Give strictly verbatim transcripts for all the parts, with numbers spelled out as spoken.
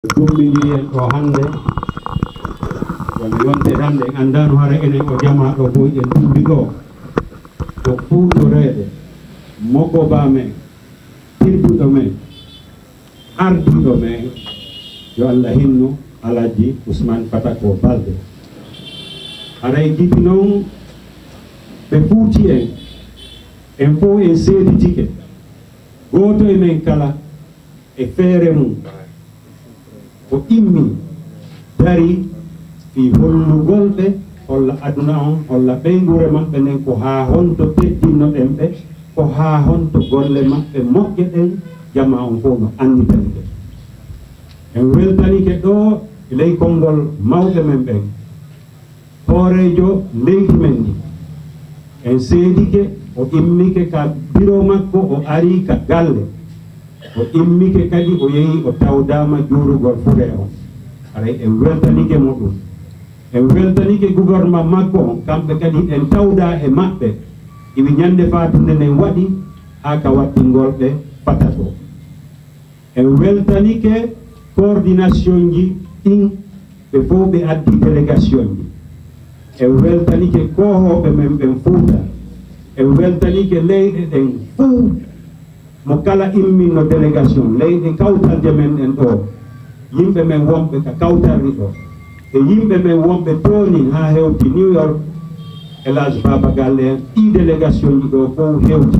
Tumbiɗiɗen ɗo hannde wona yonte hannde en anndano hara enen o jama ɗo boy en tumbi ɗo ko fuutoreede mogoba men tedduɗo men ardiɗo men yo Allah hinnu Alaji Ousmane Fatako Balde haray gibi noon ɓe fuuti en en fof en seeditike gooto e men kala e feere mum o immi dari fi hollugol ɓe holla aduna on holla ɓeygure maɓɓe nden ko haa honto teddinnoɗen ɓe ko haa honto golle maɓɓe moƴƴe ɗen jama on fof no anditanike en weltanike ɗo ley konngol mawɓe men ɓen hoorejo leydi men ndi en seedike o immike ka biro makko o ari ka galle o immike kadi o yehi o tawdama juurugol fure on aray en weltanike mo ɗum en weltanike gouvernement makko on kamɓe kadi en tawda e maɓɓe iwi ñande fatunde nden waɗi haa ka wattingol ɓe Fatako en weltanike coordination ji ɗin ɓe fof ɓe addi délégation ji en weltanike kohoɓe men ɓen Fuuta en weltanike leyɗe ɗen fof mo kala imminno délégation leyɗe kawtalje men en ɗo yimɓe men wonɓe ka kawtarri ɗo e yimɓe men wonɓe tooni ha hewti New York Elage Baba Galle en ɗi délégation ji ɗo fof hewti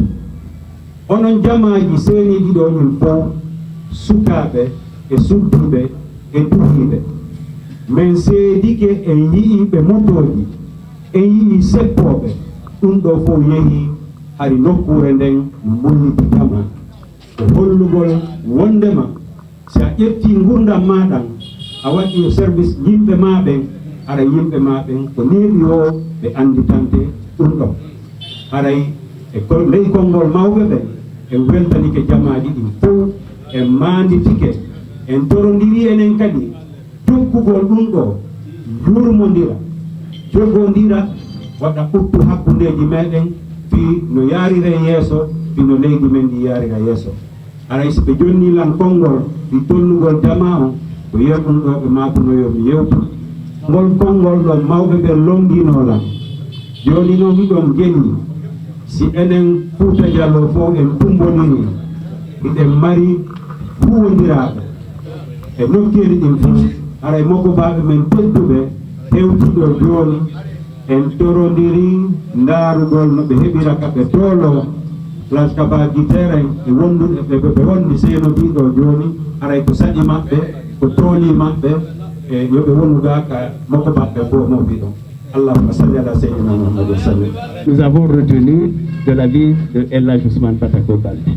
onon jamaji seeniɗi ɗo ñin fof sukaɓe e sudduɓe e duhiɓe min seedike en yiiɓe motoji en yii seppoɓe ɗum ɗo fof yeehi hari nokkure nden mulliti jama ko hollugol wondema si a ƴetti gurdam maɗan a waɗi o service yimɓe maɓen ara yimɓe maɓen ko neeɓi o ɓe anditante ɗum ɗon haray e ley konngol mawɓe ɓen en weltanike jamaji ɗin fof en manditike en torodiri enen kadi jokkugol ɗum ɗo yurmodira jogodira waɗa ɓuttu hakkundeji meɗen fi no yarire yeeso fi no leydi men ndi yarira yeeso aray so ɓe jonnilan konngol fi tonnugol jama on ko yerɗum ɗo ɓe makunoyo mi yewtu ngol konngol ɗon mawɓe ɓe longinolan joni noon miɗon geni si enen Fuuta Jallo fof en tumboniri hiɗen mari huwodiraɓe e nokkeli ɗin fof haray mogobaɓe men tedduɓe hewtiɗo joni en torodiri ndaarugol no ɓe heɓira ka ɓe toolo place kabaji terrain e wonduɓe ɓe wondi seeno mbiɗo joni haray ko saɗi maɓɓe ko tooli maɓɓe e yoɓe wonnuga ka mogobaɓe fof no mbiɗon allahumma salli ala seydina Muhammad wa sallam. Nous avons retenu de la vie de Elage Ousmane Fatako Balde.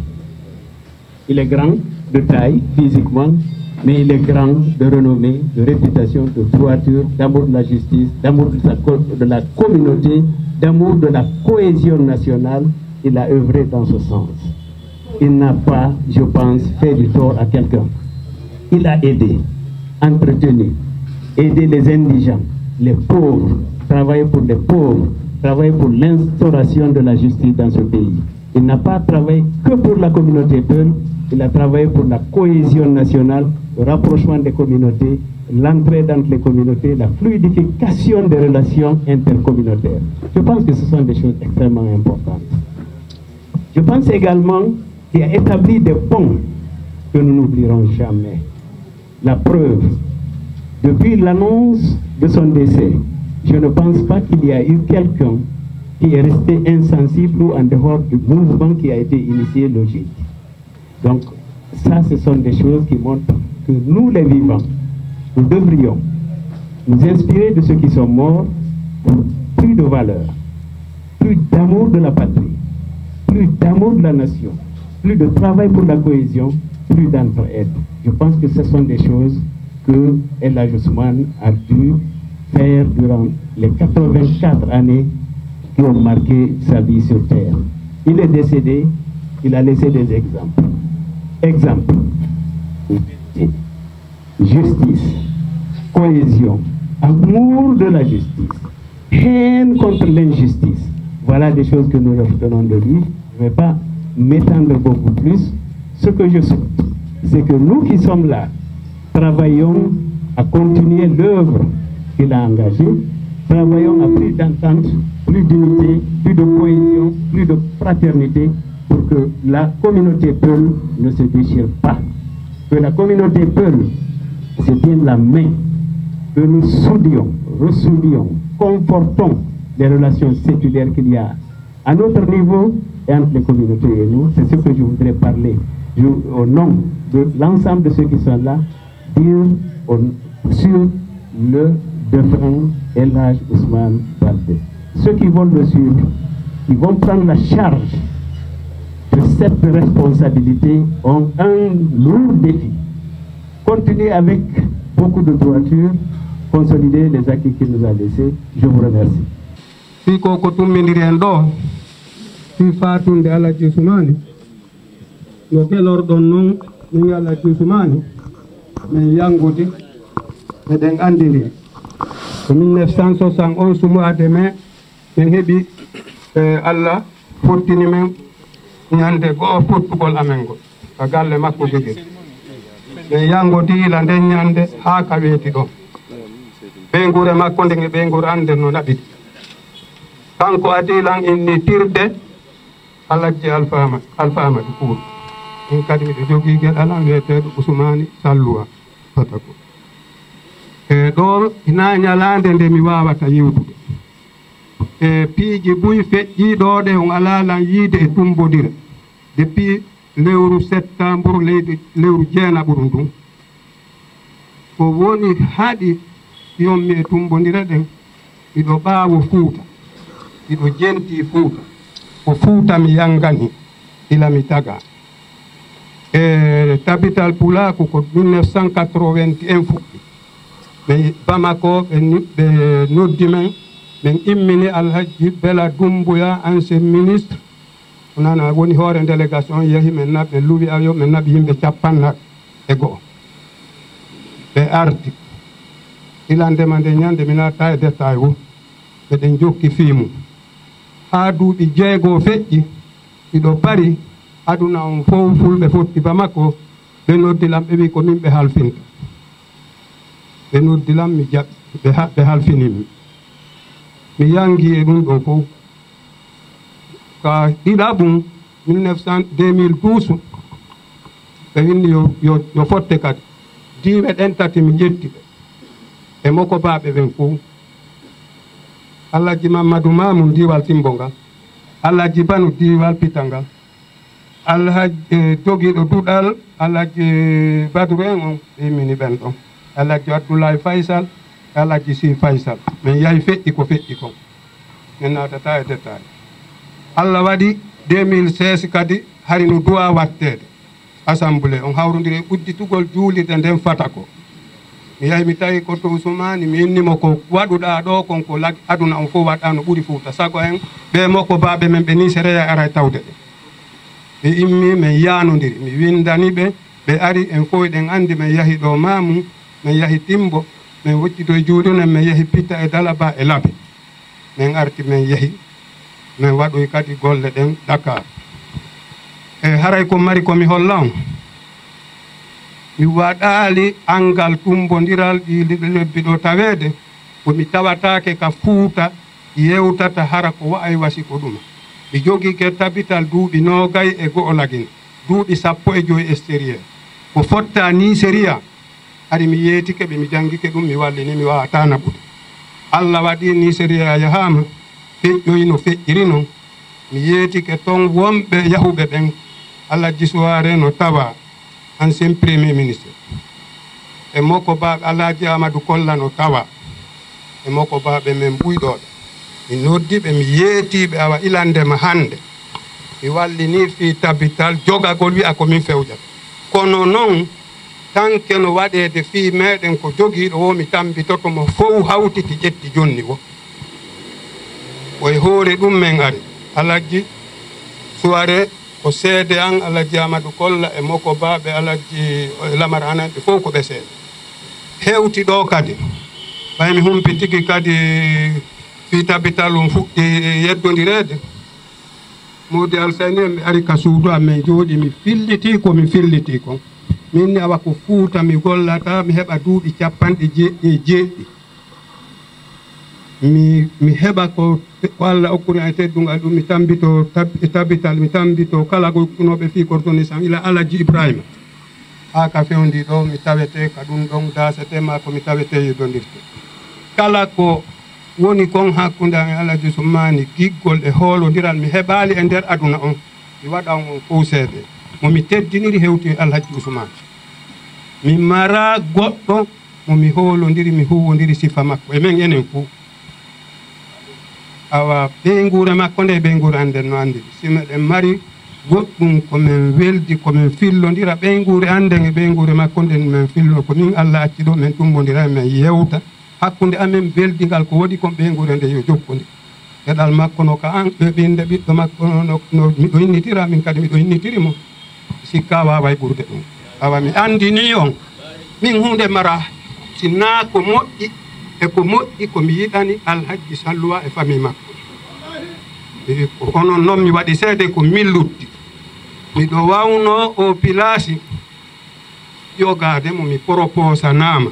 Il est grand de taille physiquement, mais il est grand de renommée, de réputation, de droiture, d'amour de la justice, d'amour de, de la communauté, d'amour de la cohésion nationale. Il a œuvré dans ce sens. Il n'a pas, je pense, fait du tort à quelqu'un. Il a aidé, entretenu, aidé les indigents, les pauvres, travaillé pour les pauvres, travaillé pour l'instauration de la justice dans ce pays. Il n'a pas travaillé que pour la communauté peul, il a travaillé pour la cohésion nationale, le rapprochement des communautés, l'entraide entre les communautés, la fluidification des relations intercommunautaires. Je pense que ce sont des choses extrêmement importantes. Je pense également qu'il a établi des ponts que nous n'oublierons jamais. La preuve, depuis l'annonce de son décès, je ne pense pas qu'il y a eu quelqu'un qui est resté insensible ou en dehors du mouvement qui a été initié logique. Donc, ça, ce sont des choses qui montrent que nous, les vivants, nous devrions nous inspirer de ceux qui sont morts pour plus de valeur, plus d'amour de la patrie, plus d'amour de la nation, plus de travail pour la cohésion, plus d'entraide. Je pense que ce sont des choses que Elage Ousmane a dû faire durant les quatre-vingt-quatre années qui ont marqué sa vie sur terre. Il est décédé, il a laissé des exemples. Exemple, justice, cohésion, amour de la justice, haine contre l'injustice. Voilà des choses que nous retenons de lui. Je ne vais pas m'étendre beaucoup plus. Ce que je souhaite, c'est que nous qui sommes là, Travaillons à continuer l'œuvre qu'il a engagée. Travaillons à plus d'entente, plus d'unité, plus de cohésion, plus de fraternité pour que la communauté Peul ne se déchire pas. Que la communauté Peul se tienne la main. Que nous soudions, ressoudions, confortons les relations séculaires qu'il y a à notre niveau et entre les communautés et nous. C'est ce que je voudrais parler je, au nom de l'ensemble de ceux qui sont là, dire au, sur le défunt El Hadj Ousmane Baldé. Ceux qui vont le suivre, qui vont prendre la charge de cette responsabilité ont un lourd défi. Continuez avec beaucoup de droiture, consolider les acquis qu'il nous a laissés. Je vous remercie. Si koko tumminiren ɗo si fatunde El Hadj Ousmane no kelorɗon noon min El Hadj Ousmane min yangude eɗen andiri ko mille neuf cent soixante et onze mois de mai min heeɓi Allah fottini men ñande go'o fottugol amen go ko galle makko jogui min yangodi ila nden ñande ha ka weeti ɗo ɓe guure makko nde ɓe guure ande no naɓiti kanko adilan inni tirde Alhaji Alpha Alpha Amadou Cour in kadi miɗo jogui gueɗal am wiyeteɗo Ousmane Salloua Fatako e ɗo ina ñalande nde mi wawata yewtude e piiji buy feƴƴi ɗo ɗe on alalan yiide e tumbodira depuis lewru septembre leydi lewru jeenaɓuru ndun ko woni haɗi yommi e tumbodira ɗen miɗo ɓaawo Fuuta miɗo jenti Fuuta ko Fuuta mi yangani ila mi taga e tabital Pulaku ko mille neuf cent quatre-vingt-un fuɗɗi ɓe Bamako ɓe noddi men min immini Alhaji Bela Doumbouya ancien ministre nana woni hoore délégation yehi min naɓe luwi ayo min naɓi yimɓe capannaɗe e go'o ɓe arti ila ndema nde ñande mi naata e détail o ɓeɗen jokki fiimu ha duuɓi jeego feƴƴi ɗiɗo pari aduna on fof fulɓe fotti Bamako ɓe noddilam ɓe wi ko min ɓe halfinta ɓe noddilam mi jaɓi ɓe halfinimi mi yangi e ɗum ɗo fof ka ɗiɗaɓum mille neuf cent deux mille douze ɓe winni yo, yo, yo fotte kadi diiɓe ɗen tati mi ƴetti ɓe e moko baɓe ɓen fof Alhaji Mamadou Mamou diwal Timbo ngal Alhaji Banu diwal Pita ngal Alhaji eh, jogiiɗo duɗal Alhaji Badou en on immini ɓen ɗon Alhaji Abdoulaye Faysal Alhaji Si Faysal min yahi feƴƴi ko feƴƴi kon min natata e détail Allah waɗi deux mille seize kadi hari no duwa wattede assemblée on hawrodiri e udditugol juulirde nden Fatako mi yahi mi tawi ko to Ousmane mi innimo ko waɗuɗa ɗo kon ko lagi aduna on fof waɗa no ɓuri Fuuta sago en ɓe makko baɓe men ɓe ni séréya ara tawde ɓe ɓe immi min yanodiri mi windani ɓe ɓe ari en fof ɗen andi min yahi ɗo Mamou min yahi Timbo min woccito e juulinen min yahi Pitta e Dalaba e Labe min arti min yahi min waɗoy kadi golle ɗen Dakar e haray ko mari komi holla on mi waɗali angal tumbodiral ɗi lebbi ɗo tawede komi tawatake ka Fuuta yewtata hara ko wa'ay wasi ko ɗuma mi jogui ke tabital duuɓi nogay e go'o lagine duuɓi sappo e joyi extérieur ko fotta ni séria ari mi yeetike ɓe mi jangguike ɗum mi wallini mi wawata naɓude Allah waɗi ni séria yahama feƴƴoyi no feƴƴiri noon mi yeetike toon wonɓe yahuɓe ɓen Alhaji Souare no tawa ancien premier ministre e makko baɓe Alhaji Amadou Kolla no tawa e makko baɓe men ɓuyɗoɓe mi noddiɓe mi yeetiɓe awa ilandema hande mi wallini fi tabital jogagol wi'a komin fewjata kono noon tanke no waɗede fi meɗen ko jogiiɗo wo mi tambitoto mo fof hawtiti ƴetti jonni wo oye hoore ɗum men ari Alhaji Souare ko seede an Alhaji Amadou Kolla e makko baɓe Alhaji Lamar Ananɓe fof ko ɓe seede hewti ɗo kadi ɓaymi humpi tigi kadi fi tabital um fuɗɗi yeddodirede Modi Alsayni en mi ari ka suudu am min jooɗi mi filliti komi filliti kon min awa ko Fuuta mi gollata mi heɓa duuɓi capanɗe jeeɗɗi e jeeɗɗi mi mi heɓa ko ko Allah okkuri an teddungal ɗum mi tambito e tabital mi tambito kala ko kunoɓe fi coordination ila Alaji Ibrahima ha ka fewndi ɗo mi tawete ka ɗum ɗon dasetema ko mi tawete yedodirte kala ko woni kon hakkunde an Alaji Soumani giggol e hoolodiral mi heɓali e nder aduna on mi waɗan on fof seeɗe momi teddiniri hewti Alhaji Ousmane mi mara goɗɗo momi hoolodiri mi huwodiri sifa makko e men enen fof awa ɓe guure makko nde ɓe guure anden no andiri si meɗen mari goɗɗum komin weldi komin fillodira ɓe guure anden e ɓe guure makko nden min fillo ko min Allah acci ɗo min tummodira min yewta hakkude amen beldigal ko waɗi kon ɓe guure nde yo jokkodi geɗal makko no ka an ɓe ɓinde ɓiɗɗo makko no miɗo innitira min kadi miɗo innitirimo sikka waway ɓurde ɗum awa mi andini on min hunde mara sinna ko moƴƴi e ko moƴƴi ko mi yiɗani Alhaji Salluwa e famille makko onon noon mi waɗi seede ko millutti miɗo wawno o pilasi yogade mo mi proposanama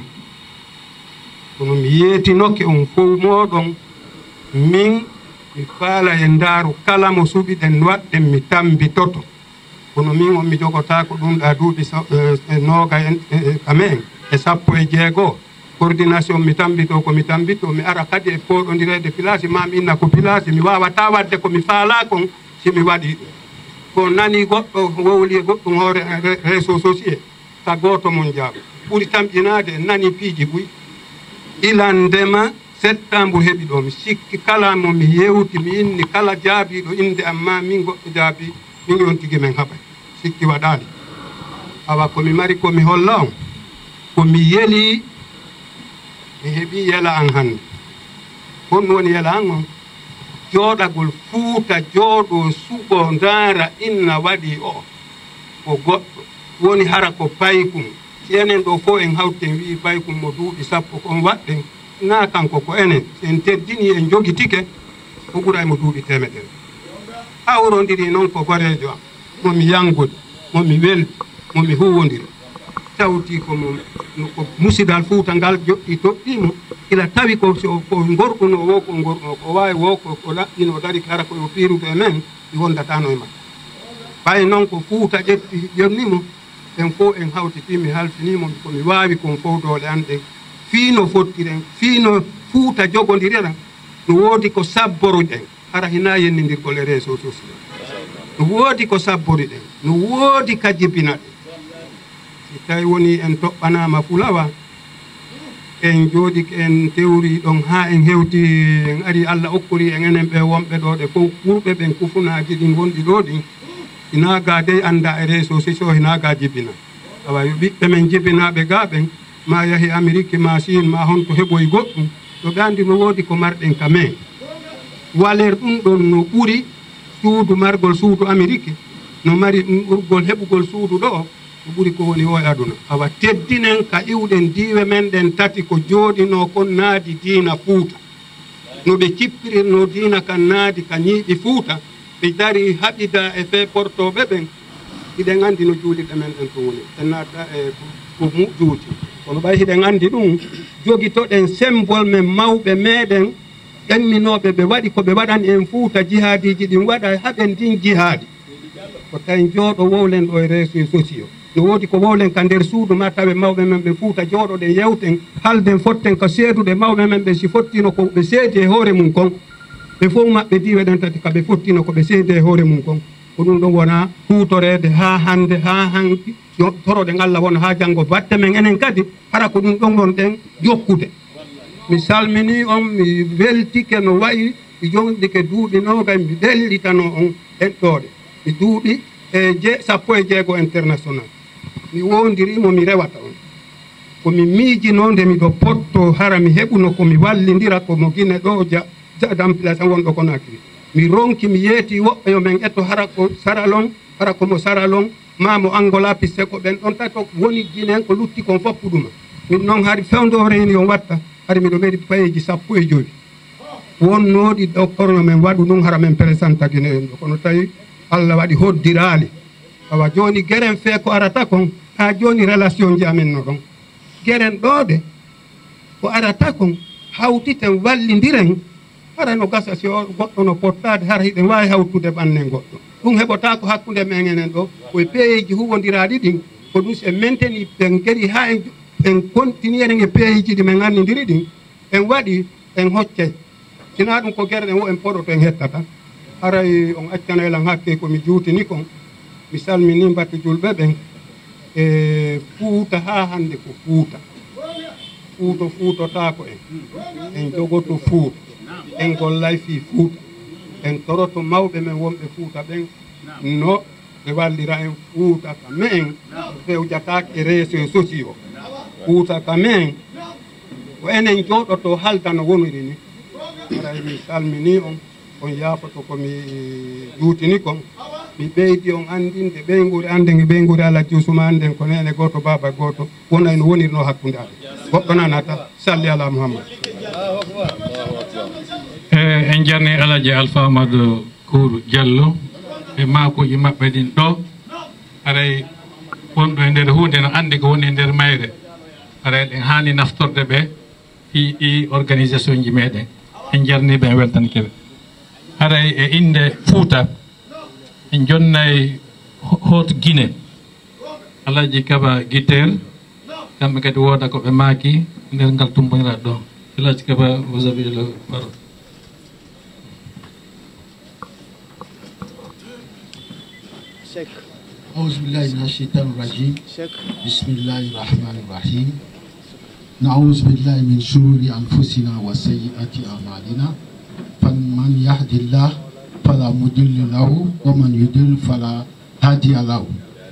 kono mi yeetinoke on fof moɗon min mi faala e ndaaru kala mo suɓiɗen waɗɗen mi tambitoto kono min on mi jogotako ɗum ɗa duuɓi nooga kamen e sappo e jeegoo coordination mi tambito ko mi tambito mi ara kadi e poɗodirede pilasi ma mi inna ko pilasi mi wawata wadde ko mi faala kon si mi waɗi ko nani goɗɗo wowli e goɗɗum hoore réseau socié ta goto mon jaabo ɓuri tamƴinade nani piiji ɓuy ilandema septembre heɓi ɗo mi sikki kala mo mi yewti mi inni kala jaabiɗo inde amma min goɗɗo jaabi min yon tigui men haɓay sikki waɗali awa komi mari komi holla on komi yeeli mi heɓi yela an hannde honno woni yela an on jooɗagol Fuuta jooɗo suɓo ndaara inna waɗi o ko goɗɗo woni hara ko paykum si enen ɗo fof en hawten wi paykum mo duuɓi sappo kon waɗɗen na kanko ko enen en teddini en jogitike ko ɓuray mo duuɓi temeɗen awrodiri noon ko gorejo am momi yangude momi weldi momi huwodiri tawti komo ko musidal Fuuta ngal joɗɗi toɗɗimo ila tawi ko ko gorɗuno wo ko gorɗuno ko wawi wo ko ko laɓɓino dari kara koyo firude e men ɗi wondatano e makko ɓay noon ko Fuuta ƴetti ƴonnimo en fof en hawtiti mi halfinimo komi wawi kon fof dole an ɗen fiino fottiren fiino Fuuta jogodiriran no woodi ko sabboroɗen hara hina yennidirgol e réseau social no woodi ko sabbori ɗen no woodi ka jibina ɗen si tawi woni en toɓɓanama Fulawa en jooɗi en tewri ɗon ha en hewti en ari Allah okkori en enen ɓe wonɓe ɗo ɗe fof ɓurɓe ɓen kufunaji ɗin gonɗi ɗo ɗin hinaga dey anda e réseau social hinaga jibina awa yo ɓiɓɓe men jibinaɓe ga ɓen ma yahi Amérique ma Chine ma honto heɓoy goɗɗum to ɓe andi no woodi ko marɗen ka men waler ɗum ɗon no ɓuri suudu margol suudu Amérique no mari ɗum ɓurgol heɓugol suudu ɗo no ɓuri ko woni o e aduna awa teddinen ka iwɗen diwe men ɗen tati ko jooɗino kon naadi diina Fuuta no ɓe cippirirno diina kan naadi ka ñiiɓi Fuuta ɓe dari haɓida e fe portoɓe ɓen hiɗen andi no juuliɗe men ɗen ton woni en naata e ko mu juuti kono ɓay hiɗen andi ɗum jogitoɗen symbole men mawɓe meɗen ƴamminoɓe ɓe waɗi ko ɓe waɗani en Fuuta jihadiji ɗin waɗa haɓen din jihadi ko tawi jooɗo wowlen ɗo e réseau sociaux no woodi ko wowlen ka nder suudu ma tawe mawɓe men ɓe Fuuta jooɗoɗen yewten halden fotten ko seedude mawɓe men ɓe si fottino ko ɓe seedi e hoore mum kon ɓe fof maɓɓe diwe ɗen tati kaɓe fottino ko ɓe seedi e hoore mum kon ko ɗum ɗon wona huutorede ha hande ha hanki toroɗen Allah wona ha janggo batte men enen kadi hara ko ɗum ɗon gonɗen jokkude mi salmini on mi weltike no wayi mi jondike duuɓi nogay mi ɓellitano on heɗɗoɗe mi duuɓi e je sappo e jeego international mi wondirimo mi rewata on komi miijino nde miɗo potto hara mi heɓuno komi wallidira komo guine ɗo ja jadam place wonɗo Conakry mi ronki mi yeeti woɓɓe yo men ƴetto hara ko saralon hara komo saralon ma mo Angola pisse ko ɓen ɗon tato woni guinen ko lutti kon foppuɗuma min noon hari fewde o réunion watta hari miɗo meɗi payeji sappo e joyi wonnoɗi ɗo korno men waɗu ɗum hara men présenta guine en ɗo kono tawi Allah waɗi hoddirali awa joni geren fe ko arata kon ha joni relation ji amen no kon geren ɗo de ko arata kon hawtiten wallidiren hara no gasa si goɗɗo no pottade hara hiɗen wawi hawtude ɓannen goɗɗo ɗum heɓota ko hakkude men enen ɗo koye peeji huwodiraɗi ɗin ko ɗum se mainteni ɓen geɗi ha en en continue eɗen e peeji ɗi men anndidiri ɗin en waɗi en hoccay sina ɗum ko guerɗen wo en poɗoto en hettata haray on accana elan hakke komi juutini kon mi salmini mbatte julɓe ɓen e fuuta ha hande ko fuuta fuuto fuutotako en en jogoto fuuta en gollay fi fuuta en toroto mawɓe men wonɓe fuuta ɓen no ɓe wallira en fuuta ka men fewjatake e réseau sociaux fuuta ka men ko enen jooɗoto halda no woniri ni aray mi salmini on on yaafoto komi juutini kon mi ɓeydi on andinde ɓeyguri anden e ɓeyguri Allah jusuma anden ko nene goto baba goto wona no wonirno hakkude ade goɗɗo nanata salli ala Muhammad e en jarni Alaji Alpha Amadou Kourou Diallo e makuji maɓɓe ɗin ɗo aray wonɗo e nder hunde no andi ko woni e nder mayre aray ɗen hani naftorde ɓe fi ɗi organisation ji meɗen en jarniɓe en weltankeɓe haray e inde Fouta en jonnay Haute Guinée Alaji Kaba Guiter kamɓe kadi wooda ko ɓe maaki nder ngal tumboniraɗo ɗo Alaji Kaba vous avez le parole. أعوذ بالله من الشيطان الرجيم بسم الله الرحمن الرحيم نعوذ بالله من شرور أنفسنا وسيئات أعمالنا فمن يهد الله فلا مضل له ومن يضلل فلا هادي له.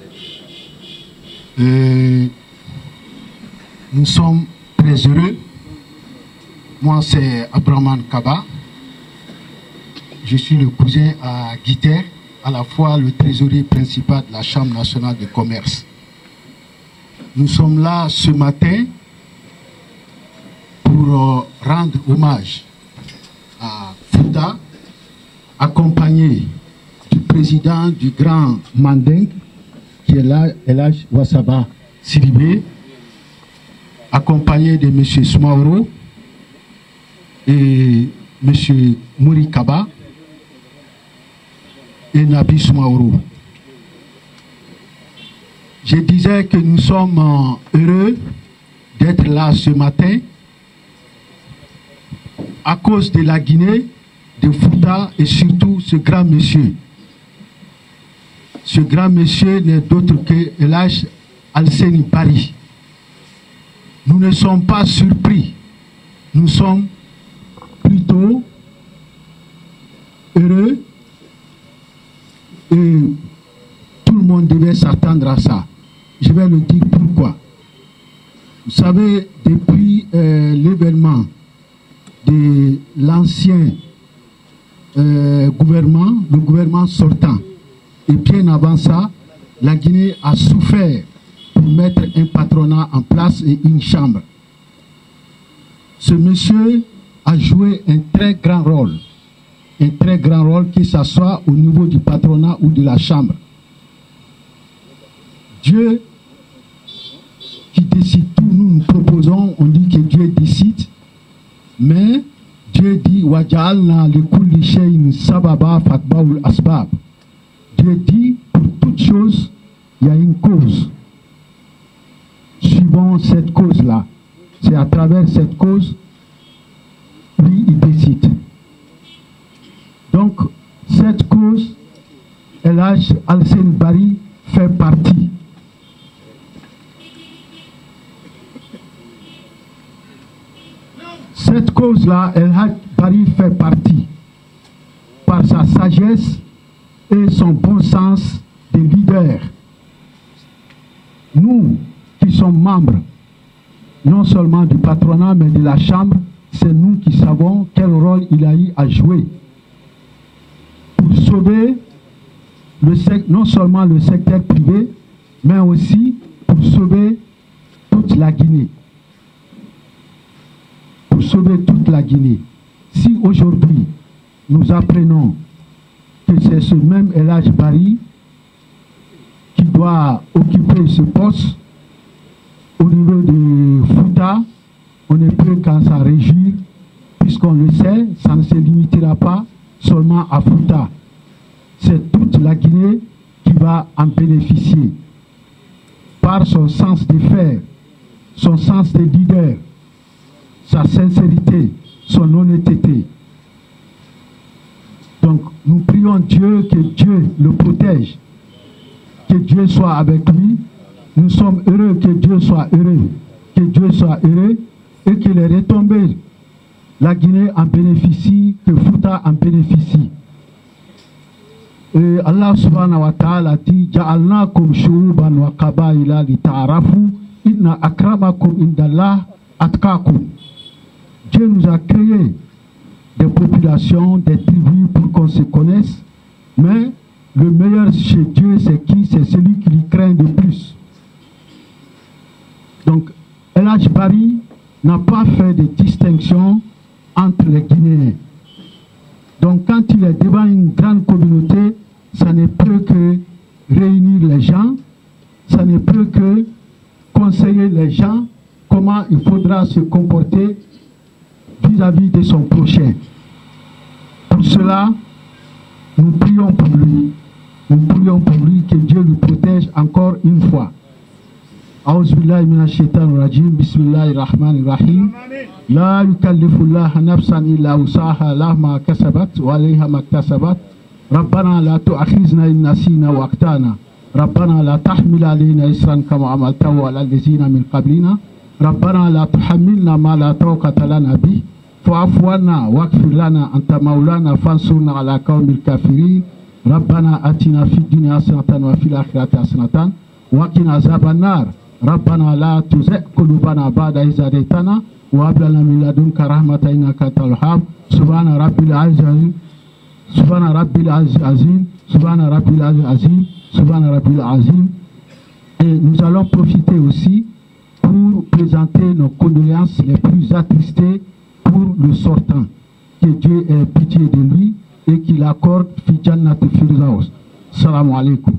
Nous sommes très heureux. Moi c'est Abraman Kaba. Je suis le cousin à Guiter, à la fois le trésorier principal de la Chambre nationale de commerce. Nous sommes là ce matin pour euh, rendre hommage à Fouta, accompagné du président du Grand Manding, qui est là, Elhaj Wassaba Sidibé, accompagné de M. Soumaoro et M. Mouri Kaba et Nabi Soumaoro. Je disais que nous sommes heureux d'être là ce matin à cause de la Guinée, de Fouta et surtout ce grand monsieur. Ce grand monsieur n'est d'autre que Elhaj Alseni Bari. Nous ne sommes pas surpris, nous sommes plutôt heureux et tout le monde devait s'attendre à ça. Je vais le dire pourquoi. Vous savez, depuis euh, l'événement de l'ancien euh, gouvernement, le gouvernement sortant, et bien avant ça, la Guinée a souffert pour mettre un patronat en place et une chambre. Ce monsieur a joué un très grand rôle, un très grand rôle, que ce soit au niveau du patronat ou de la chambre. Dieu qui décide tout, nous nous proposons, on dit que Dieu décide, mais Dieu dit Waja'alna li kulli shay'in sababa fatba'ul asbab. Dieu dit pour toute chose, il y a une cause. Suivons cette cause-là. C'est à travers cette cause, lui, il décide. Donc, cette cause, Elhaj Alseni Bari fait partie. Cette cause-là, Elhaj Bari fait partie par sa sagesse et son bon sens de leader. Nous qui sommes membres, non seulement du patronat, mais de la Chambre, c'est nous qui savons quel rôle il a eu à jouer pour sauver le non seulement le secteur privé, mais aussi pour sauver toute la Guinée. Pour sauver toute la Guinée. Si aujourd'hui, nous apprenons que c'est ce même Elhaj Bari doit occuper ce poste. Au niveau de Fouta, on ne peut qu'en s'en réjouir, puisqu'on le sait, ça ne se limitera pas seulement à Fouta. C'est toute la Guinée qui va en bénéficier. Par son sens de faire, son sens de leader, sa sincérité, son honnêteté. Donc nous prions Dieu, que Dieu le protège, que Dieu soit avec lui. Nous sommes heureux que Dieu soit heureux, que Dieu soit heureux et que les retombées, la Guinée en bénéficie, que Fouta en bénéficie. Et Allah subhanahu wa ta'ala dit Ja'alnakum shu'uban wa qabaila li ta'arafu inna akramakum indallah atqakum. Dieu nous a créé des populations, des tribus pour qu'on se connaisse, mais le meilleur chez Dieu c'est qui? C'est celui qui lui craint le plus. Donc El Hadj Barry n'a pas fait de distinction entre les Guinéens. Donc quand il est devant une grande communauté, ça ne peut que réunir les gens, ça ne peut que conseiller les gens comment il faudra se comporter vis-à-vis de son prochain. Pour cela, nous prions pour lui. Nous prions pour lui, que Dieu le protège encore une fois. أعوذ بالله من الشيطان الرجيم بسم الله الرحمن الرحيم لا يكلف الله نفسا إلا وسعها لها ما كسبت وعليها ما اكتسبت ربنا لا تؤاخذنا إن نسينا وأخطأنا ربنا لا تحمل علينا إصرا كما عملته على الذين من قبلنا ربنا لا تحملنا ما لا طاقة لنا به فاعف عنا واغفر لنا أنت مولانا فانصرنا على قوم الكافرين ربنا آتنا في الدنيا حسنة وفي الآخرة حسنة وقنا عذاب النار ربنا لا تزغ قلوبنا بعد إذ هديتنا وهب لنا من لدنك رحمة إنك أنت الوهاب سبحان رب العزيز سبحان رب العظيم سبحان رب العظيم سبحان رب العظيم. Et nous allons profiter aussi pour présenter nos condoléances les plus attristées pour le sortant. Que Dieu ait pitié de lui et qu'il accorde fi jannat firdaus. Salam alaikum.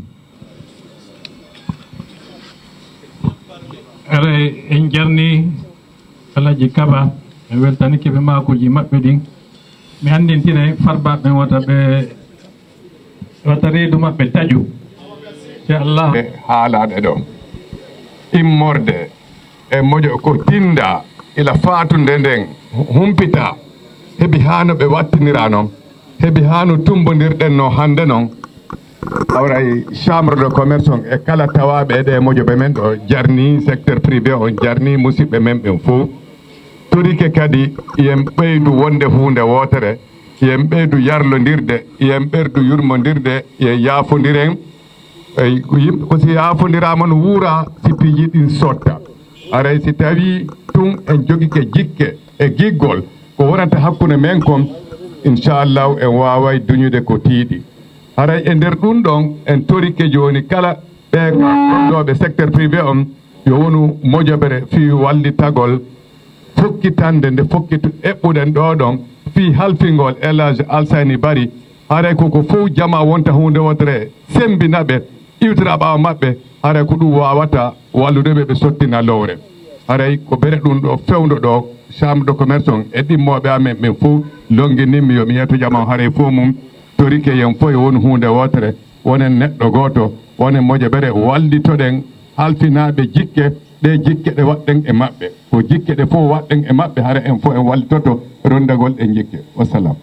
Are en jarni Alhaji Kaba e weltani keɓe makuji maɓɓe ɗin mi hanndintira e farbaɓe wota ɓe wata reedu maɓɓe taƴu te Allah haalaɗe ɗo immorde e moƴo ko tinda ila fatunde nden humpita heɓi hano ɓe wattinira noon heɓi hano tumbodirɗen no hande noon awray chambre de commerce on e kala tawaɓe ɗe moƴoɓe men ɗo jarni secteur privé on jarni musidɓe men ɓen fof torike kadi yen ɓeydu wonde hunde wotere yen ɓeydu yarlodirde yen ɓerdu yurmodirde e yaafodiren yimɓe ko si yaafodirama no wuura si piiji ɗin sotta aray si tawi tun en jogike jikke e giggol ko wonata hakkude men kon inchallahu en waway duñude ko tiiɗi aray e nder ɗum ɗon en torike joni kala ɓe gonɗoɓe secteur privé on yo wonu moƴoɓere fi wallitagol fokkitande nde fokkitu eɓɓuɗen ɗo ɗon fi halfingol Elhadji Alassane Barry haray koko fof jama wonta hunde wotere sembinaɓe iwtira ɓawa maɓɓe haray ko ɗum wawata walludeɓe ɓe sottina lowre haray ko bere ɗum ɗo fewdo ɗo chambre de commerce on e ɗimmoɓe amen ɓen fof longuinimmi yomi yeeto jama haray fof mum torike yen fof e woni hunde wotere wonen neɗɗo goto wonen moƴoɓere wallitoɗen halfinaɓe jikke ɗe jikke ɗe waɗɗen e maɓɓe ko jikke ɗe fof waɗɗen e maɓɓe hara en fof en wallitoto rondagol e jikke wassalam.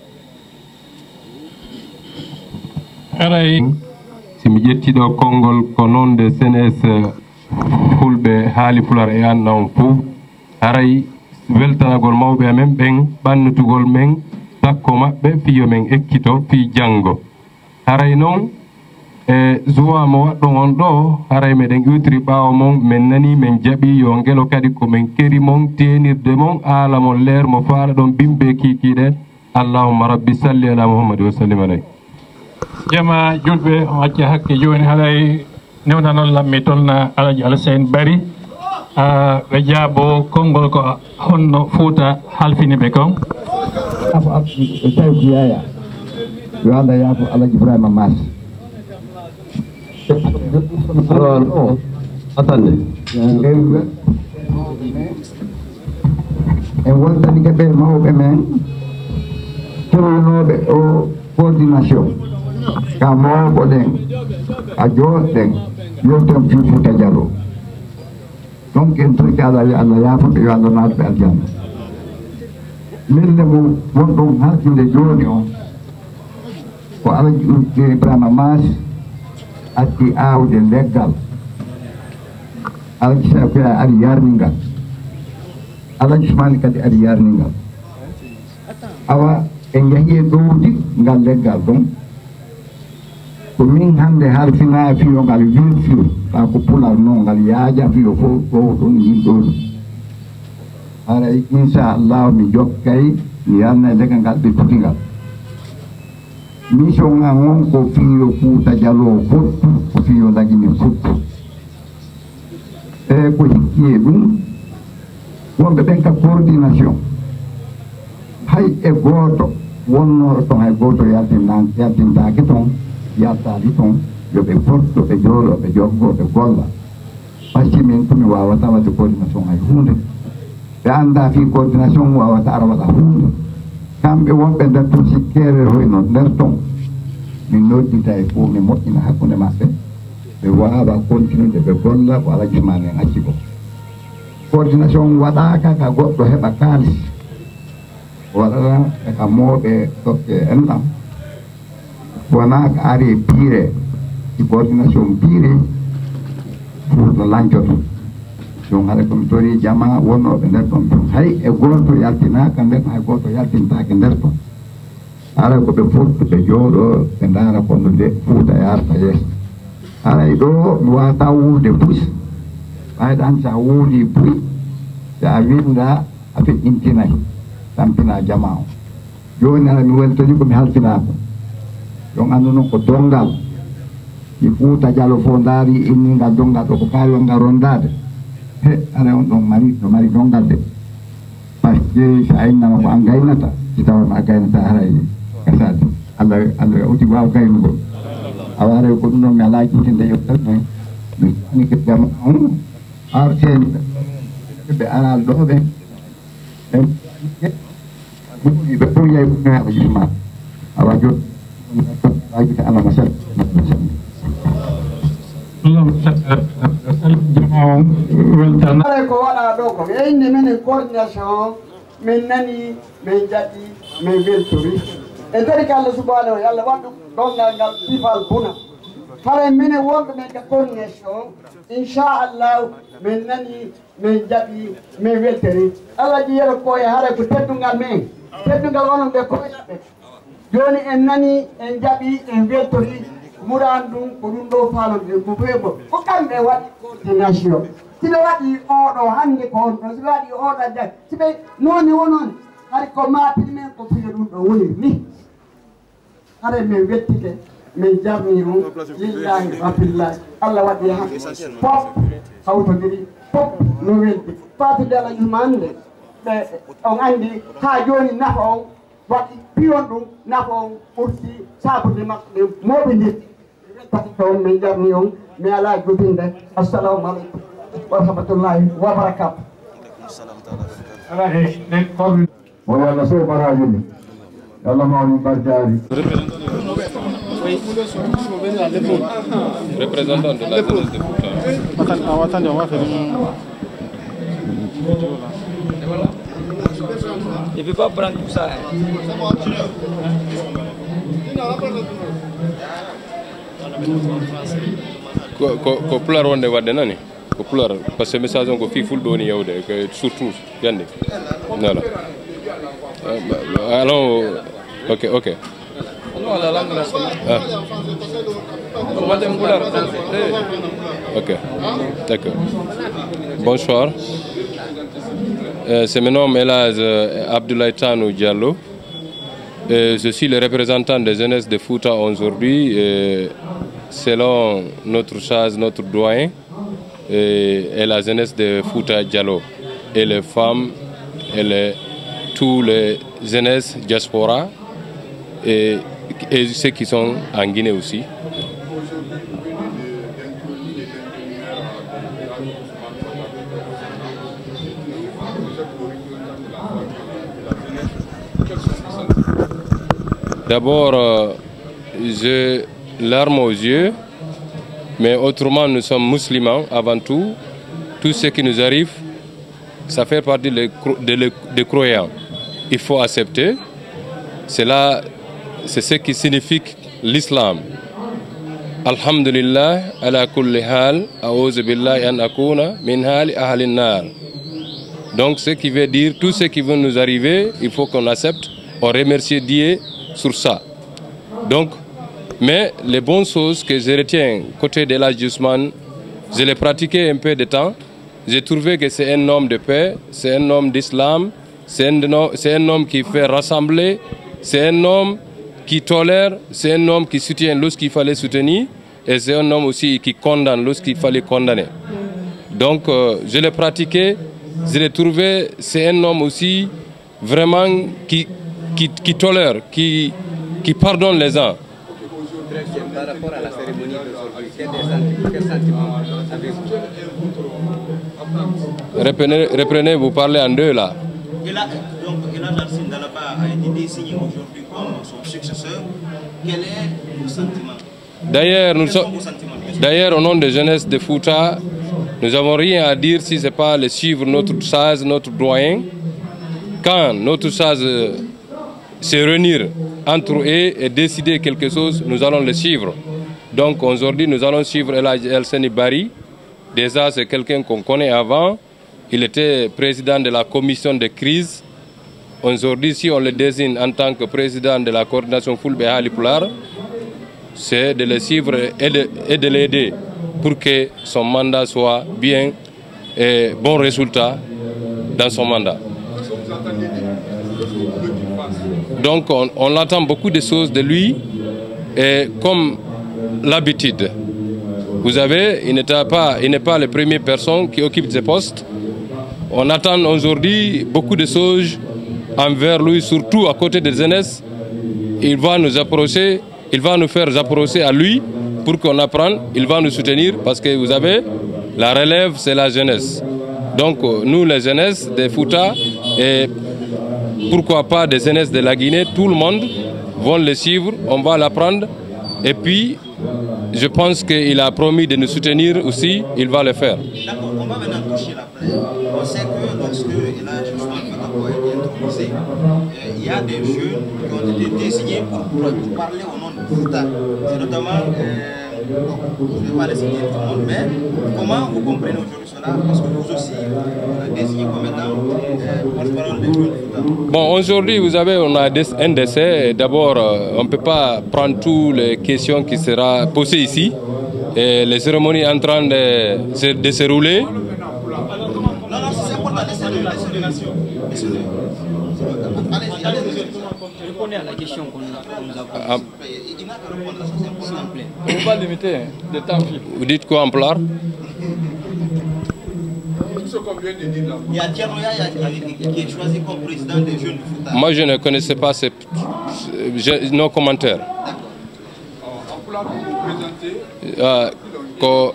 aray simi ƴettiɗo konngol ko noon de C N S fulɓe haali fular e anna on fof haray weltanagol mawɓe amen ɓen ɓannutugol men dakko maɓɓe fiyo men ekkito fi janngo haray noon e zuwa mo waɗɗon on ɗo haray meɗen iwtiri ɓaawo mon min nani min jaɓi yo ngelo kadi ko min keri mon tenirde mon ala mon leer mo faala ɗon bimɓe kikiɗe allahumma rabbi salli ala muhammadi wa sallim alayhi jama julɓe o acca hakke joni haray newnanon lammi tolna Alhaji Alassane Barry ɓe jaabo konngol ko honno Fouta halfini ɓe kon afo tawi ko yaya yo Allah yaafo Alhaji Ibrahima Mas Alors, non, attendez. E wontani ke ɓe mawɓe men tolnoɓe o coordination ka mawɓo ɗen a jooɗɗen yewten fi Fouta Diallo donc en toyki Allah wi Allah yaafoɓe yo Allah natɓe aljanna minde mo wonɗon hakkille joni o ko alaji ɗum Ibrahima Mas addi aawde leggal alaji sa koya ari yarningal alaji Usmani kadi ari yarningal awa en jahi e ɗowdi ngal leggal ɗon ko min hande harfina fiyo ngal wil fiyo ta ko pular noon ngal yaaja fiyo fof ɗo ɗon yimɗoɗum haray inchallah mi jokkay mi yarna e leggal ngal ɓe puti ngal mission ngal on ko fiyo Fouta Diallo fottu ko fiyo lagine fottu e ko hikki e ɗum wonɓe ɓen ka coordination hay e gooto wonnoɗo toon hay gooto yaltinna yaltintaki toon yaltali toon yoɓe fotto ɓe jooɗo ɓe joggo ɓe golla par ce que min komi wawata wadde coordination hay hunde ɓe anda fi coordination wawata ara waɗa hunde kamɓe wonɓe nder toon si keere hoyno nder toon min noddita e fof mi moƴƴina hakkude maɓɓe ɓe wawa continude ɓe golla ko Alaji Usmani en acci ko coordination waɗaka ka goɗɗo heɓa kalis waɗata eka mooɓe tokke enɗam wona ko ari e biire i coordination biire fuuɗo lancoto donc haɗa komi tori jama wonnoɓe nder ɗon ɗum hay e goto yaltinaka nder hay goto yaltintake nder ɗon ara koɓe fottu ɓe jooɗo ɓe ndaara kono nde Fouta yarta yeeso aray ɗo mi wawata wuurde buus ɓayɗan sa wuuri buy sa winda a feƴƴintinayi tampina jama o joni ara mi weltoni komi halfinako yon andu noon ko dongal i Fouta Diallo fo ndaari inningal dongal ɗo ko kawi on ngal rondade he ara on ɗon mari ɗo mari dongal de par ce que sa innama ko an gaynata si tawama a gaynata haray gasade allah allah uti waw gaynugol awa aray ko ɗum ɗon mi ala jintinde yewtere noon mi ani ke jama on arteni ɓe aral ɗo ɓen ɓen ɓe pour yey ɓe haɓa jisma awa jot wajite alama sel are ko waɗa ɗo ko ɓeyni minen coordination min nani min jaɓi min weltori e dari ko Allah subhanahu wa Allah waɗɗu ɗongal ngal pifal buna hara minen wonɓe men ka coordination inchallah min nani min jaɓi min weltori Allah ji yeɗo koye hara ko teddungal men teddungal onon ɓe koyeɓe joni en nani en jaɓi en weltori muran ɗum ko ɗum ɗo falode ko feebo ko kamɓe waɗi coordination siɓe waɗi oɗo hande ko on ɗo siɓe waɗi oɗo jag siɓe noni wonon hay ko mapini men ko fiyo ɗum ɗo woni ni hare min wettike min jarni on lillahi wafillahi Allah waɗi ha pop hawtodiri pop no weldi fatude Alaji Usmani nde ɓe on andi ha joni nafa on waɗi piyon ɗum nafa on ɓurti sabude makko moɓe ndir pati toon min jarni on mi ala jobinde assalamu aleykum wa rahmatullahi wa barakatuh o yalla so baraji ni yalla mawni barjaari représentant de la jeunesse de Fouta. Attendez, on va faire Il ne peut pas prendre tout ça. Ko ko ko pular wonde wadde nani ko pular par ce que message on ko fi fulɓe woni yewde que surtout yande voilà allons ok ok Non, la langue nationale. ah. Madame Goulard. Ok, d'accord. Bonsoir. Euh, je me nomme Elaz euh, Abdoulaye Tanou Diallo. Euh, je suis le représentant des jeunesses de Fouta aujourd'hui. Euh, selon notre charge, notre doyen, euh, et la jeunesse de Fouta Diallo. Et les femmes, et les, tous les jeunesses diaspora. Et, et ceux qui sont en Guinée aussi. D'abord, euh, j'ai larmes aux yeux, mais autrement, nous sommes musulmans avant tout. Tout ce qui nous arrive, ça fait partie des de, de croyants. Il faut accepter. Cela, c'est ce qui signifie l'islam. Alhamdulillah, ala kulli hal, a'udhu billahi an akuna min hali ahlin nar. Donc, ce qui veut dire, tout ce qui veut nous arriver, il faut qu'on accepte. On remercie Dieu sur ça. Donc, mais les bonnes choses que je retiens côté de l'Hadji Ousmane, je l'ai pratiqué un peu de temps. J'ai trouvé que c'est un homme de paix, c'est un homme d'islam, c'est un, un homme qui fait rassembler, c'est un homme qui tolère, c'est un homme qui soutient lorsqu'il fallait soutenir, et c'est un homme aussi qui condamne lorsqu'il fallait condamner. Donc, euh, je l'ai pratiqué, je l'ai trouvé, c'est un homme aussi vraiment qui, qui, qui tolère, qui, qui pardonne les gens. Par rapport à la cérémonie d'aujourd'hui, quel sentiment avez-vous? Reprenez, reprenez, vous parlez en deux là. Et là, donc, Elhadji Alcine Dallaba a été désigné aujourd'hui comme son successeur. Quel est vos sentiments? D'ailleurs, nous sommes, d'ailleurs, au nom de jeunesse de Fouta, nous n'avons rien à dire si ce n'est pas le suivre notre sage, notre doyen. Quand notre sage se réunir entre eux et décider quelque chose, nous allons le suivre. Donc aujourd'hui, nous allons suivre Elhadji Alcine Bari. Déjà, c'est quelqu'un qu'on connaît avant. Il était président de la commission de crise. Aujourd'hui, si on le désigne en tant que président de la coordination Fulbe Halipulaar, c'est de le suivre et de, et de l'aider pour que son mandat soit bien et bon résultat dans son mandat. Donc on, on attend beaucoup de choses de lui et comme l'habitude, vous savez, il n'est pas, il n'est pas la première personne qui occupe ce poste. On attend aujourd'hui beaucoup de choses envers lui, surtout à côté des jeunesse. Il va nous approcher, il va nous faire approcher à lui pour qu'on apprenne. Il va nous soutenir parce que vous savez, la relève c'est la jeunesse. Donc nous les jeunesses des Fouta et pourquoi pas des jeunesses de la Guinée, tout le monde va le suivre, on va l'apprendre et puis je pense qu'il a promis de nous soutenir aussi, il va le faire. D'accord, on va maintenant toucher la plaie. On sait que lorsque Elhadji Ousmane Fatako a été intronisé, euh, il y a des jeunes qui ont été désignés pour, pour parler au nom de Fouta. C'est notamment, euh, bon, je ne vais pas les citer tout le monde, mais comment vous comprenez aujourd'hui cela? Parce que vous aussi, vous êtes désigné comme étant euh, porte-parole des jeunes de Fouta. Bon, aujourd'hui, vous avez on a un décès. D'abord, on ne peut pas prendre toutes les questions qui seront posées ici. Et les cérémonies en train de se, de se rouler. Non, non, c'est important, laissez-le, laissez-le. Laissez-le. Allez-y, allez-y. Répondez à la question qu'on nous a posée. Ah. Il n'a qu'à répondre à ça, c'est important. On va limiter le temps. Vous dites quoi en pleurs? Il y a Dianoya qui est choisi comme président des jeunes du Fouta. Moi, je ne connaissais pas ces, je, nos commentaires. Euh, ko,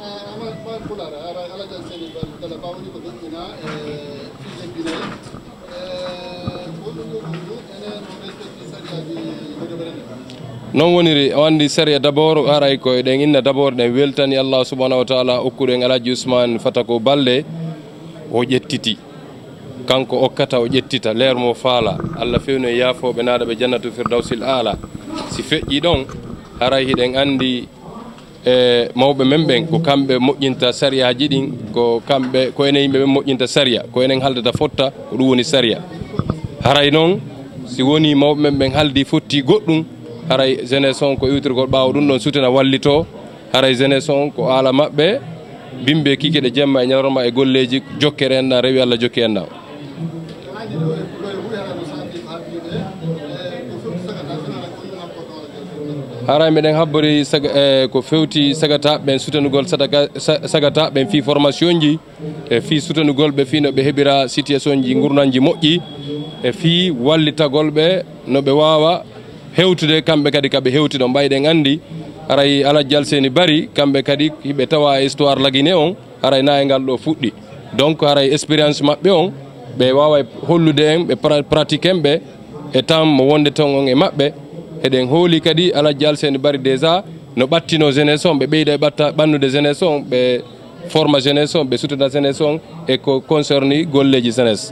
non woniri o andi sariya d'abord aray ko eɗen inna d'abord ɗen weltani Allah subhanahu wa ta'ala okkuɗen Elhadji Ousmane Fatako balɗe o ƴettiti kanko okkata o ƴettita leer mo faala Allah fewno e yaafoɓe naaɗa ɓe jannatu firdawsil ala si feƴƴi ɗon haray hiɗen andi e mawɓe men ɓen ko kamɓe moƴƴinta sariyaji ɗin ko kamɓe ko enen yimɓe ɓe moƴƴinta sariya ko enen haldata fotta ko ɗum woni sariya haray noon si woni mawɓe men ɓen haldi fotti goɗɗum haray jeunesse on ko iwtirgol ɓaawo ɗum ɗon sutena wallito haray jeunesse on ko haala maɓɓe bimɓe kikiɗe jemma e ñalorma e golleji jokkere enɗa rewi Allah jokki enɗa haray meɗen habbori e ko fewti sagataɓe ɓen sutanugol sagataɓe ɓen fi formation ji e fi sutanugol ɓe fi no ɓe heɓira situation ji gurnanji moƴƴi e fi wallitagol ɓe no ɓe wawa hewtude kamɓe kadi kaɓe hewti ɗo mbayɗen andi haray Elhadji Alcine Bari kamɓe kadi hiɓe tawa histoire lagine on haray na e ngal ɗo fuɗɗi donc haray expérience maɓɓe on ɓe wawa hollude en ɓe pratique en ɓe e temps mo wonde ton on e maɓɓe eɗen hooli kadi Alaji Alseni Bari déjà no ɓattino jeunesse on ɓe ɓeyda e ɓatta ɓannude jeunesse on ɓe forma jeunesse on ɓe sutata jeunesse on e ko concerni golleji jeunesse.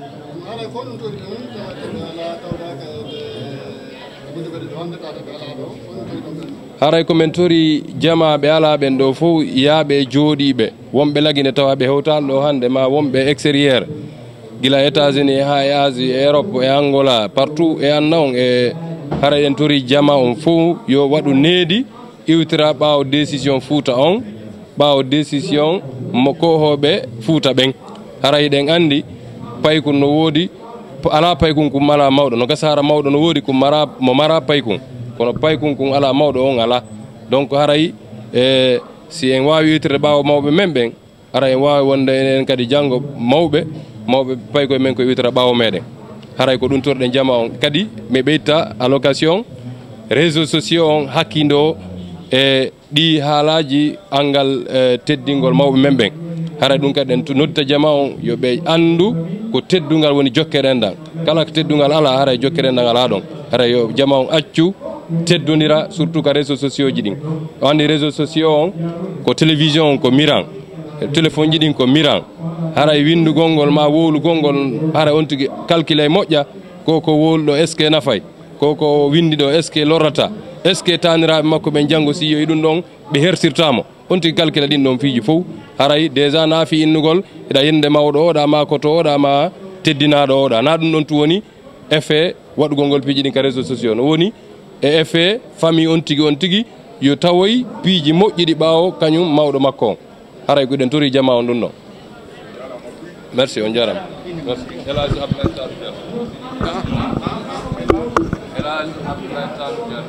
haray komin tori jamaɓe alaɓen ɗo fof yaaɓe jooɗiɓe wonɓe lagine tawa ɓe hewtal ɗo hande ma wonɓe extérieur gila États-Unis ha e Asie e Europe e Angola partout e anna on e haray en tori jama on fof yo waɗu needi iwtira ɓaawo décision Fouta on ɓaawo décision mo kohoɓe Fouta ɓen haray ɗen andi paykun no woodi ala paykun kum ala mawɗo no gasa hara mawɗo no woodi kum mara mo mara paykun kono paykun kum ala mawɗo on ala donc haray e si en wawi witirde ɓaawo mawɓe men ɓen haray en wawi wonde enen kadi janggo mawɓe mawɓe paykoye men koye witira ɓaawo meɗen haray ko ɗum torɗen jama on kadi mi ɓeyta allocation réseaux sociaux on hakkindo e ɗi haalaji angal e teddingol mawɓe men ɓen haray ɗum kadi en noddita jama on yoɓe andu ko teddungal woni jokkere enɗan kala ko teddungal ala haray jokkere enɗan ala ɗon haray yo jama on accu teddodira surtout ko réseaux sociaux ji ɗin o andi réseaux sociaux on ko télévision on ko miran téléphone ji ɗin ko miran haray windugol ngol ma wowlugol ngol haray on tigui calcule moƴƴa koko wowluɗo est ce que nafay koko windi ɗo est ce que lorrata est ce que taniraɓe makko ɓen janggo si yoyi ɗum ɗon ɓe hersirtamo on tigui calcule ɗin ɗon fiiji fof haray déjà naafi innugol eɗa yinde mawɗo oɗa ma koto oɗa ma teddinaɗo oɗa na ɗum ɗon tu woni effet waɗugol ngol piiji ɗin ka réseaux sociaux no woni e effet famille on tigui on tigui yo tawoy piiji moƴƴiɗi ɓaawo kañum mawɗo makko on haray ko ɗen tori jama on ɗum ɗon merci on jarama merci Elhaji Abdoulaye Tall Diallo Elhaji Abdoulaye Tall Diallo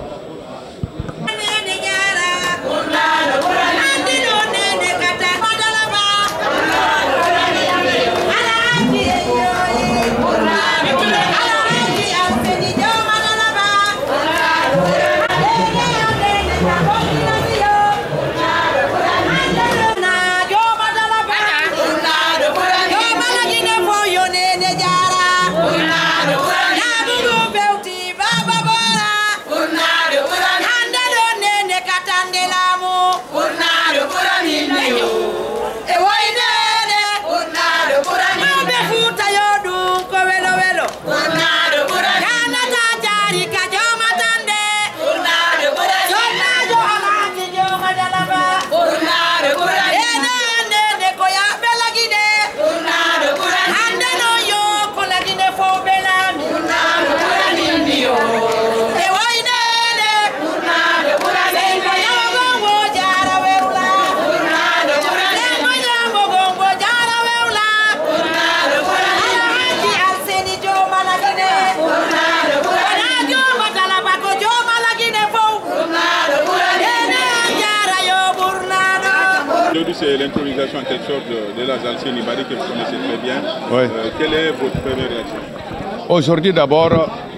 C'est l'intronisation en quelque sorte de, de la Alseni Bari que vous connaissez très bien. Oui. Euh, quelle est votre première réaction? Aujourd'hui d'abord,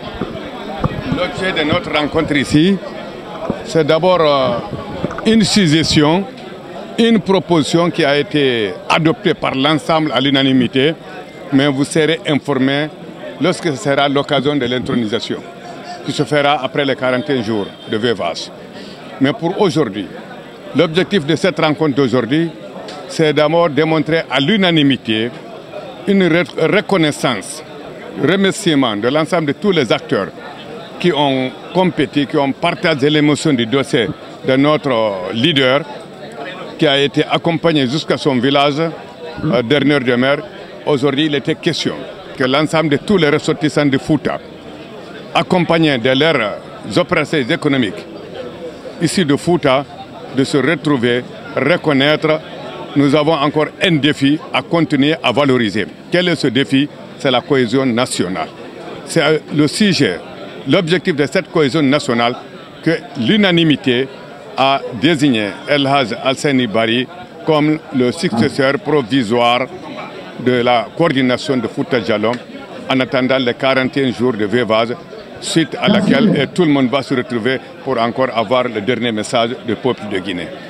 l'objet de notre rencontre ici, c'est d'abord euh, une suggestion, une proposition qui a été adoptée par l'ensemble à l'unanimité, mais vous serez informés lorsque ce sera l'occasion de l'intronisation, qui se fera après les quarante et un jours de veuvage. Mais pour aujourd'hui, l'objectif de cette rencontre d'aujourd'hui, c'est d'abord démontrer à l'unanimité une reconnaissance, remerciement de l'ensemble de tous les acteurs qui ont compétit, qui ont partagé l'émotion du dossier de notre leader, qui a été accompagné jusqu'à son village, euh, dernière demeure. Aujourd'hui, il était question que l'ensemble de tous les ressortissants de Fouta, accompagnés de leurs opérations économiques, ici de Fouta, de se retrouver, reconnaître. Nous avons encore un défi à continuer à valoriser. Quel est ce défi? C'est la cohésion nationale. C'est le sujet, l'objectif de cette cohésion nationale que l'unanimité a désigné Elhaji Alseni Bari comme le successeur provisoire de la coordination de Fouta Djallon en attendant les quarante et un jours de veuvage, suite à laquelle tout le monde va se retrouver pour encore avoir le dernier message du peuple de Guinée.